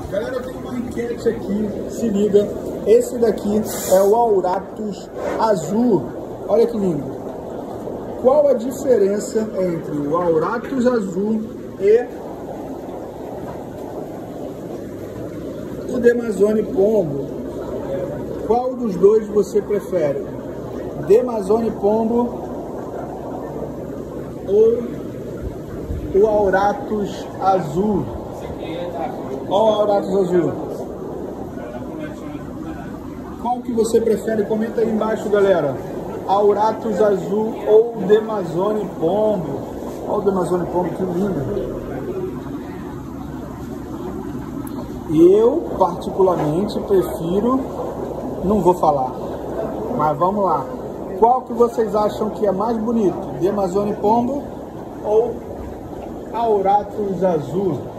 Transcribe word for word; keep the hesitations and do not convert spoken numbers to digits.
Galera, eu tenho uma enquete aqui, se liga. Esse daqui é o Auratus azul. Olha que lindo. Qual a diferença entre o Auratus azul e o Demazone Pombo? Qual dos dois você prefere? Demazone Pombo ou o Auratus azul? Olha o Auratus azul. Qual que você prefere? Comenta aí embaixo, galera. Auratus azul ou Demazone Pombo? Olha o Demazone Pombo, que lindo. Eu, particularmente, prefiro... Não vou falar, mas vamos lá. Qual que vocês acham que é mais bonito? Demazone Pombo ou Auratus azul?